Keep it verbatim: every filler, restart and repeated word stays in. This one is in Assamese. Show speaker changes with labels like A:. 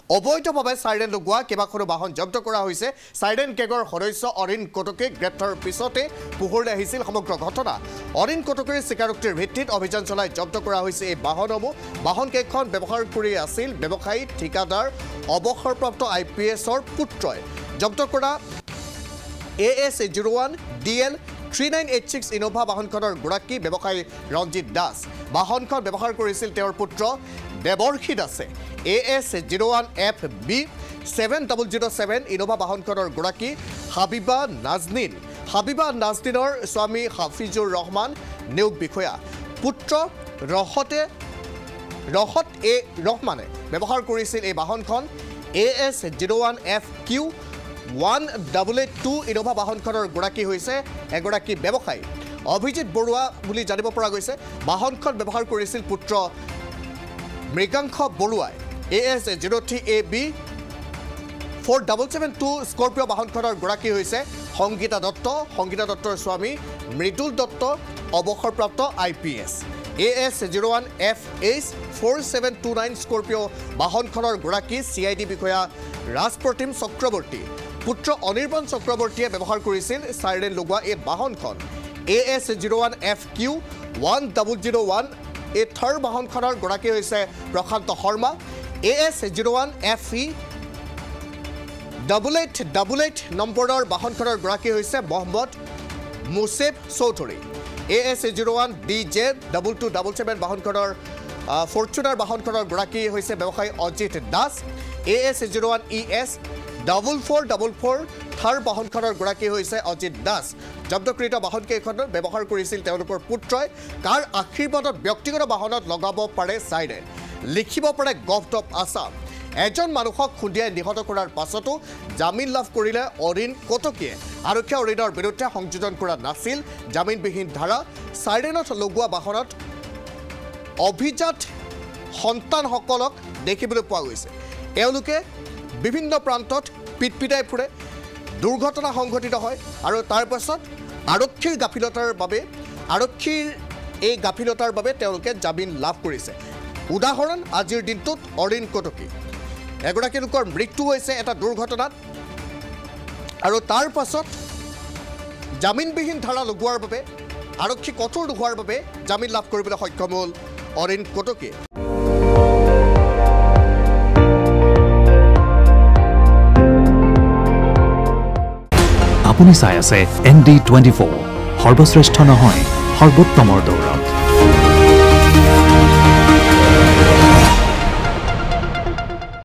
A: অবৈধভাৱে সাইৰেন লগোৱা কেইবাখনো বাহন জব্দ কৰা হৈছে সাইৰেন কেগৰ সদস্য অৰিন কটকে গ্ৰেপ্তাৰ পিছতে পোহৰলৈ আহিছিল সমগ্ৰ ঘটনা অৰিন কটকৰ স্বীকাৰোক্তিৰ ভিত্তিত অভিযান চলাই জব্দ কৰা হৈছে এই বাহনসমূহ বাহন কেইখন ব্যৱহাৰ কৰি আছিল ব্যৱসায়ী ঠিকাদাৰ অৱসৰপ্ৰাপ্ত আই পি এছৰ পুত্ৰই জব্দ কৰা A S zero' one D L three nine eight six Innova বাহনখনৰ গৰাকী ব্যৱসায়ী ৰঞ্জিত দাস বাহনখন ব্যৱহাৰ কৰিছিল তেওঁৰ পুত্ৰ দেৱৰ্ষি দাসে A S zero' one F B seven double zero' seven Innova বাহনখনৰ গৰাকী হাবিবা নাজনীন হাবিবা নাজনীনৰ স্বামী হাফিজুৰ ৰহমান নিয়োগ বিষয়া পুত্ৰ ৰহতে ৰহত এ ৰহমানে ব্যৱহাৰ কৰিছিল এই বাহনখন A S zero' one F Q one double eight two Innova বাহনখনৰ গৰাকী হৈছে এগৰাকী ব্যৱসায়ী অভিজিত বৰুৱা বুলি জানিব পৰা গৈছে বাহনখন ব্যৱহাৰ কৰিছিল পুত্ৰ মৃগাংশ বৰুৱাই A S zero' three A B four double seven two Scorpio' বাহনখনৰ গৰাকী হৈছে সংগীতা দত্ত সংগীতা দত্তৰ স্বামী মৃদুল দত্ত অৱসৰপ্ৰাপ্ত I P S A S zero' one F H four seven two nine Scorpio' বাহনখনৰ গৰাকী চি আই ডি বিষয়া ৰাজপ্ৰতিম চক্ৰৱৰ্তী পুত্ৰ অনিৰ্বাণ চক্ৰৱৰ্তীয়ে ব্যৱহাৰ কৰিছিল চাইৰেন লগোৱা এই বাহনখন A S zero' one F Q one double zero' one এই থাৰ বাহনখনৰ গৰাকী হৈছে Prashant Sharma A S zero' one F E double eight double eight নম্বৰৰ বাহনখনৰ গৰাকী হৈছে Mohammad Musef Choudhury A S zero' one D J double two double seven বাহনখনৰ ফৰ্চুনাৰ বাহনখনৰ গৰাকী হৈছে ব্যৱসায়ী Ajit Das A S zero' one E S double four double four Thar বাহনখনৰ গৰাকী হৈছে অজিত দাস জব্দকৃত বাহনকেইখনৰ ব্যৱহাৰ কৰিছিল তেওঁলোকৰ পুত্ৰই কাৰ আশীৰ্বাদত ব্যক্তিগত বাহনত লগাব পাৰে চাইৰেন লিখিব পাৰে গভৰ্ণমেণ্ট অফ আছাম এজন মানুহক খুন্দিয়াই নিহত কৰাৰ পাছতো জামিন লাভ কৰিলে অৰিন কটকীয়ে আৰক্ষী অৰিনৰ বিৰুদ্ধে সংযোজন কৰা নাছিল জামিনবিহীন ধাৰা চাইৰেনত লগোৱা বাহনত অভিজাত সন্তানসকলক দেখিবলৈ পোৱা গৈছে এওঁলোকে বিভিন্ন প্ৰান্তত পিটপিটাই ফুৰে দুৰ্ঘটনা সংঘটিত হয় আৰু তাৰ পাছত আৰক্ষীৰ গাফিলতাৰ বাবে আৰক্ষীৰ এই গাফিলতাৰ বাবে তেওঁলোকে জামিন লাভ কৰিছে উদাহৰণ আজিৰ দিনটোত অৰিন কটকী এগৰাকী লোকৰ মৃত্যু হৈছে এটা দুৰ্ঘটনাত আৰু তাৰ পাছত জামিনবিহীন ধাৰা লগোৱাৰ বাবে আৰক্ষী কঠোৰ হোৱাৰ বাবে জামিন লাভ কৰিবলৈ সক্ষম হ'ল অৰিন কটকী
B: আপুনি চাই আছে এন ডি টুৱেণ্টি ফ'ৰ সৰ্বশ্ৰেষ্ঠ নহয় সৰ্বোত্তমৰ দৌৰ